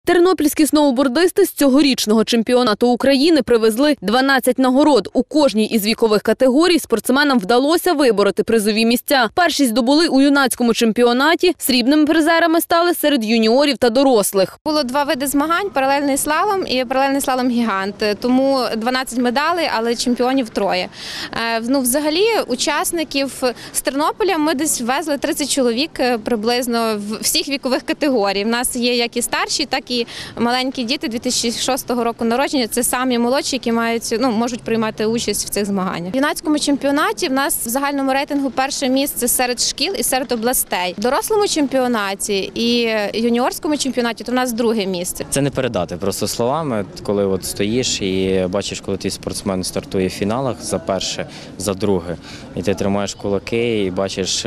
Тернопільські сноубордисти з цьогорічного чемпіонату України привезли 12 нагород. У кожній із вікових категорій спортсменам вдалося вибороти призові місця. Першість здобули у юнацькому чемпіонаті, срібними призерами стали серед юніорів та дорослих. Було два види змагань – паралельний слалом і паралельний слалом-гігант. Тому 12 медалей, але чемпіонів троє. Взагалі, учасників з Тернополя ми десь везли 30 чоловік приблизно всіх вікових категорій. У нас є як і старші, так і маленькі діти 2006 року народження. Це самі молодші, які можуть приймати участь в цих змаганнях. В юнацькому чемпіонаті в нас в загальному рейтингу перше місце серед шкіл і серед областей. В дорослому чемпіонаті і юніорському чемпіонаті то в нас друге місце. Це не передати просто словами, коли от стоїш і бачиш, коли твій спортсмен стартує в фіналах за перше, за друге, і ти тримаєш кулаки і бачиш,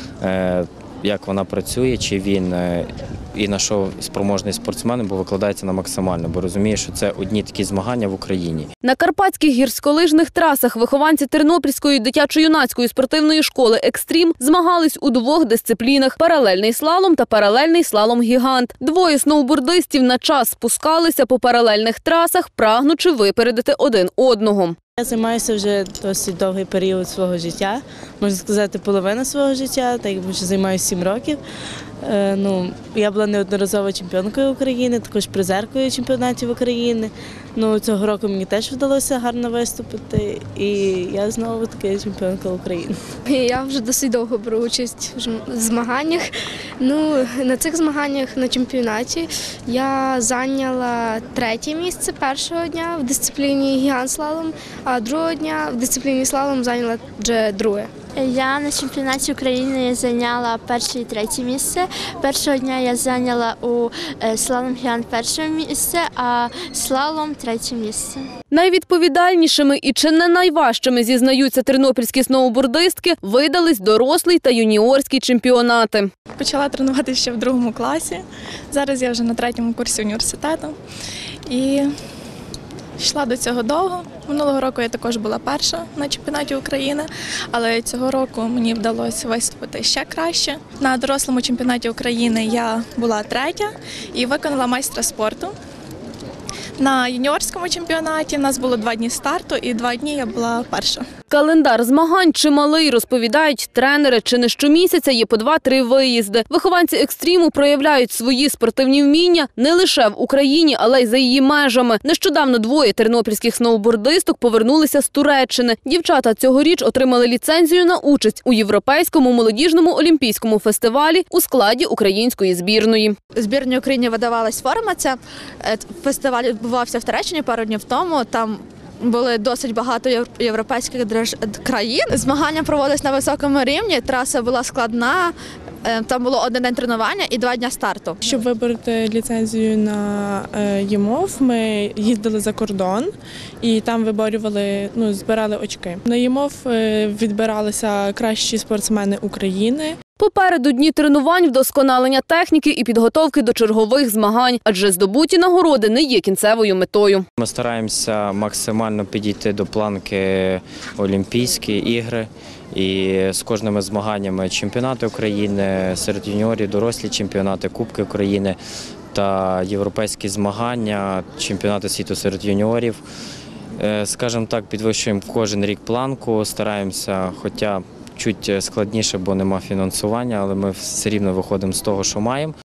як вона працює, чи він і на що спроможний спортсмен, бо викладається на максимально, бо розуміє, що це одні такі змагання в Україні. На карпатських гірськолижних трасах вихованці Тернопільської дитячо-юнацької спортивної школи «Екстрім» змагались у двох дисциплінах – паралельний слалом та паралельний слалом-гігант. Двоє сноубордистів на час спускалися по паралельних трасах, прагнучи випередити один одного. Я займаюся вже досить довгий період свого життя, можна сказати, половина свого життя, так як вже займаюся 7 років. Я була неодноразово чемпіонкою України, також призеркою чемпіонатів України. Цього року мені теж вдалося гарно виступити, і я знову таки чемпіонка України. Я вже досить довго беру участь в змаганнях. На цих змаганнях на чемпіонаті я зайняла 3-е місце першого дня в дисципліні гігант-слалом, а другого дня в дисципліні слалом зайняла вже 2-е. Я на чемпіонаті України зайняла 1-е і 3-е місце. Першого дня я зайняла у слалом-гігант 1-е місце, а слалом 3-е місце. Найвідповідальнішими і чи не найважчими, зізнаються тернопільські сноубордистки, видались дорослий та юніорські чемпіонати. Почала тренуватися ще в 2 класі. Зараз я вже на 3-му курсі університету. І йшла до цього довго. Минулого року я також була перша на чемпіонаті України, але цього року мені вдалося виступити ще краще. На дорослому чемпіонаті України я була 3-я і виконала майстра спорту. На юніорському чемпіонаті в нас було 2 дні старту і 2 дні я була перша. Календар змагань чималий, розповідають тренери. Чи не щомісяця є по 2-3 виїзди. Вихованці «Екстриму» проявляють свої спортивні вміння не лише в Україні, але й за її межами. Нещодавно 2 тернопільських сноубордисток повернулися з Туреччини. Дівчата цьогоріч отримали ліцензію на участь у Європейському молодіжному олімпійському фестивалі у складі української збірної. Збірній Україні видавалась форма. Це фестиваль відбувався в Туреччині пару днів тому. Там були досить багато європейських країн. Змагання проводились на високому рівні, траса була складна, там було 1 день тренування і 2 дні старту. Щоб вибороти ліцензію на ЄМОВ, ми їздили за кордон і там виборювали, збирали очки. На ЄМОВ відбиралися кращі спортсмени України. Попереду дні тренувань, вдосконалення техніки і підготовки до чергових змагань, адже здобуті нагороди не є кінцевою метою. Ми стараємося максимально підійти до планки Олімпійські ігри. І з кожними змаганнями чемпіонати України, серед юніорів, дорослі чемпіонати, Кубки України та європейські змагання, чемпіонати світу серед юніорів. Скажімо так, підвищуємо кожен рік планку, стараємося, хоча чуть складніше, бо нема фінансування, але ми все рівно виходимо з того, що маємо.